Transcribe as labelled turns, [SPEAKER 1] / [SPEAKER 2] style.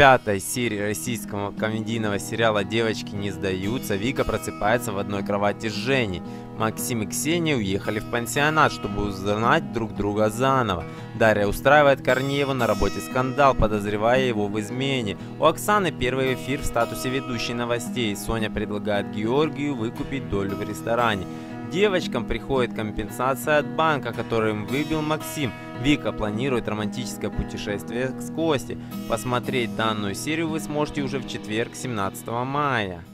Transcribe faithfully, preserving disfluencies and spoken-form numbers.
[SPEAKER 1] пятой серии российского комедийного сериала «Девочки не сдаются» Вика просыпается в одной кровати с Женей. Максим и Ксения уехали в пансионат, чтобы узнать друг друга заново. Дарья устраивает Корнееву на работе скандал, подозревая его в измене. У Оксаны первый эфир в статусе ведущей новостей. Соня предлагает Георгию выкупить долю в ресторане. Девочкам приходит компенсация от банка, который им выбил Максим. Вика планирует романтическое путешествие с Костей. Посмотреть данную серию вы сможете уже в четверг, семнадцатого мая.